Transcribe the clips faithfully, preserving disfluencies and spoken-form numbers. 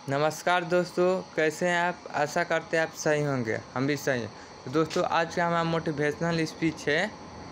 नमस्कार दोस्तों, कैसे हैं आप। आशा करते हैं आप सही होंगे, हम भी सही हैं। तो दोस्तों, आज का हमारा मोटिवेशनल स्पीच है,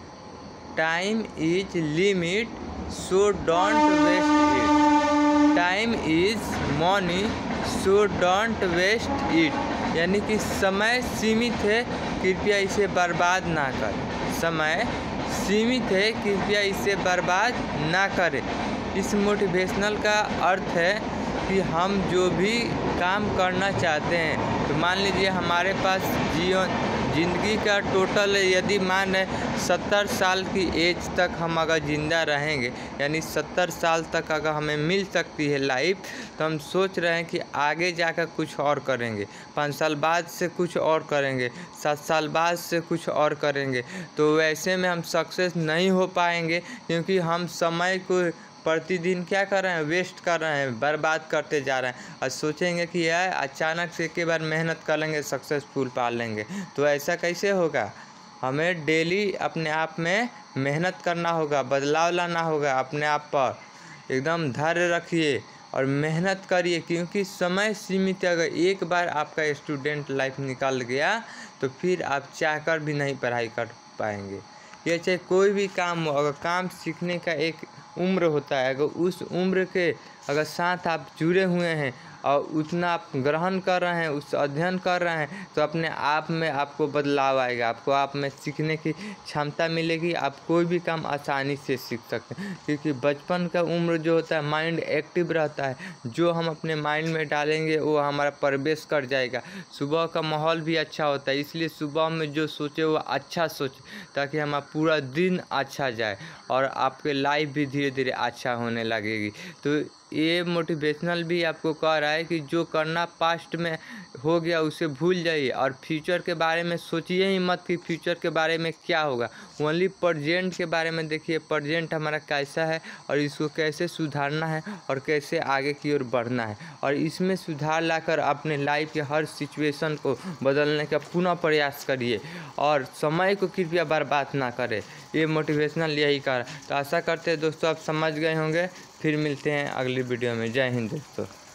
time is limit so don't waste it. Time is money so don't waste it. यानी कि समय सीमित है, कृपया इसे बर्बाद ना करें। समय सीमित है, कृपया इसे बर्बाद ना करें। इस मोटिवेशनल का अर्थ है कि हम जो भी काम करना चाहते हैं, तो मान लीजिए हमारे पास जीवन ज़िंदगी का टोटल यदि मान सत्तर साल की एज तक हम अगर ज़िंदा रहेंगे, यानी सत्तर साल तक अगर हमें मिल सकती है लाइफ, तो हम सोच रहे हैं कि आगे जाकर कुछ और करेंगे, पाँच साल बाद से कुछ और करेंगे, सात साल बाद से कुछ और करेंगे। तो वैसे में हम सक्सेस नहीं हो पाएंगे, क्योंकि हम समय को प्रतिदिन क्या कर रहे हैं, वेस्ट कर रहे हैं, बर्बाद करते जा रहे हैं। और सोचेंगे कि यार अचानक से एक बार मेहनत कर लेंगे, सक्सेसफुल पा लेंगे, तो ऐसा कैसे होगा। हमें डेली अपने आप में मेहनत करना होगा, बदलाव लाना होगा अपने आप पर। एकदम धैर्य रखिए और मेहनत करिए, क्योंकि समय सीमित है। अगर एक बार आपका स्टूडेंट लाइफ निकल गया तो फिर आप चाहकर भी नहीं पढ़ाई कर पाएंगे। ये चाहे कोई भी काम हो, अगर काम सीखने का एक उम्र होता है, अगर उस उम्र के अगर साथ आप जुड़े हुए हैं और उतना आप ग्रहण कर रहे हैं, उस अध्ययन कर रहे हैं, तो अपने आप में आपको बदलाव आएगा, आपको आप में सीखने की क्षमता मिलेगी। आप कोई भी काम आसानी से सीख सकते हैं, क्योंकि बचपन का उम्र जो होता है माइंड एक्टिव रहता है। जो हम अपने माइंड में डालेंगे वो हमारा प्रवेश कर जाएगा। सुबह का माहौल भी अच्छा होता है, इसलिए सुबह में जो सोचे वो अच्छा सोचे, ताकि हमारा पूरा दिन अच्छा जाए और आपके लाइफ भी धीरे धीरे अच्छा होने लगेगी। तो ये मोटिवेशनल भी आपको कह रहा है कि जो करना पास्ट में हो गया उसे भूल जाइए, और फ्यूचर के बारे में सोचिए ही मत कि फ्यूचर के बारे में क्या होगा। ओनली प्रेजेंट के बारे में देखिए, प्रेजेंट हमारा कैसा है और इसको कैसे सुधारना है और कैसे आगे की ओर बढ़ना है, और इसमें सुधार लाकर अपने लाइफ के हर सिचुएशन को बदलने का पुनः प्रयास करिए, और समय को कृपया बर्बाद ना करें। ये मोटिवेशनल यही कर। तो आशा करते हैं दोस्तों आप समझ गए होंगे। फिर मिलते हैं अगली वीडियो में। जय हिंद दोस्तों।